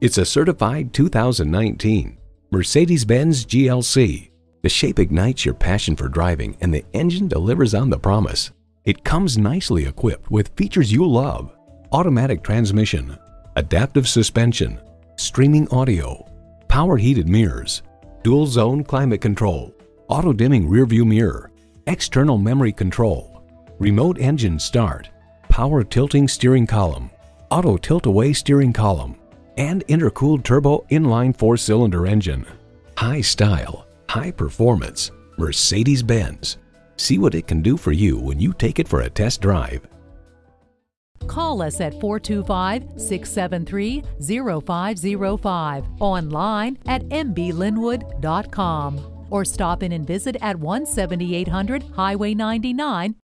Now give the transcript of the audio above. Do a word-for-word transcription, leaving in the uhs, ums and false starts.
It's a certified two thousand nineteen Mercedes-Benz G L C. The shape ignites your passion for driving and the engine delivers on the promise. It comes nicely equipped with features you love: automatic transmission, adaptive suspension, streaming audio, power heated mirrors, dual zone climate control, auto dimming rear view mirror, external memory control, remote engine start, power tilting steering column, auto tilt away steering column, and intercooled turbo inline four-cylinder engine. High style, high performance, Mercedes-Benz. See what it can do for you when you take it for a test drive. Call us at four two five, six seven three, zero five zero five, online at m b lynnwood dot com, or stop in and visit at one seventy-eight hundred Highway ninety-nine,